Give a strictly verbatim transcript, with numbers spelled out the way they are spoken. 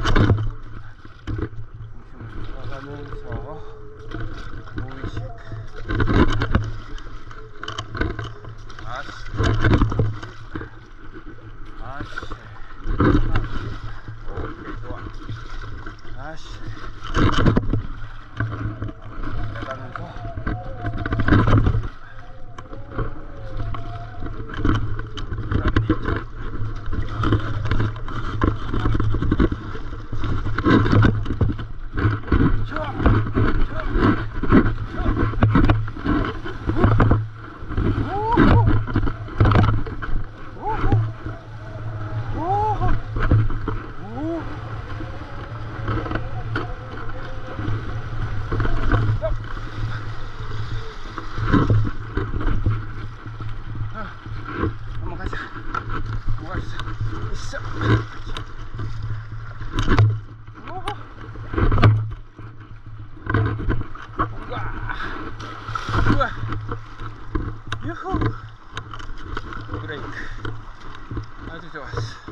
돌아가면서 무의식. 아씨 아씨 오케이 좋아. 아씨 내가면서 한번 가자. 한번 갈 수 있어. 우와. 우와. 유후. 브레이크. 아주 좋았어.